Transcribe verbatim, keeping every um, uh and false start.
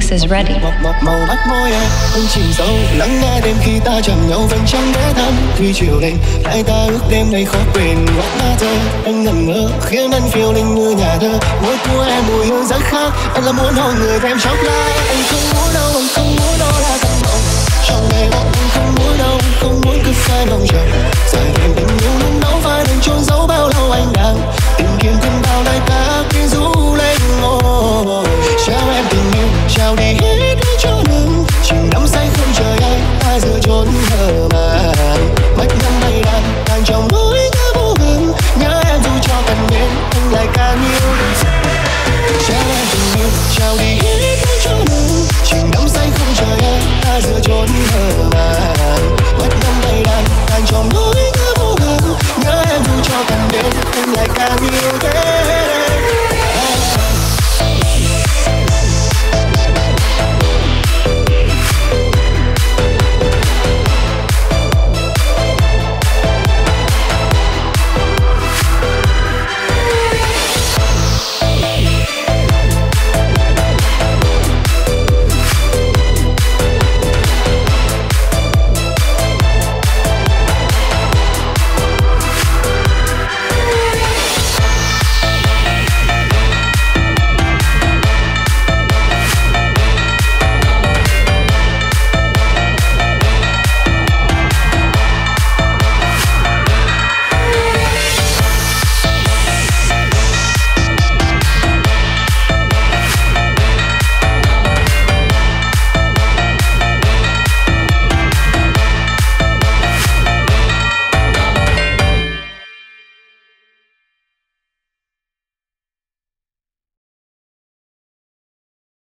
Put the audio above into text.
mix is ready. Màu mắt môi em không chỉ dấu lắng nghe đêm khi ta chạm nhau vành trăng ghé thăm khi chiều lên hai ta ước đêm này khó quên ngọt ngào thơ anh ngẩn ngơ khiến anh phiêu linh như nhà thơ môi của em mùi hương rất khác anh là muốn hôn người thêm chốc lát anh không muốn đâu anh không muốn đâu là giấc mộng trong ngày anh không muốn đâu không muốn cứ phải mong chờ dài đêm tình yêu